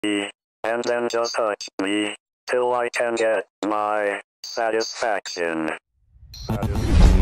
and then just touch me till I can get my satisfaction.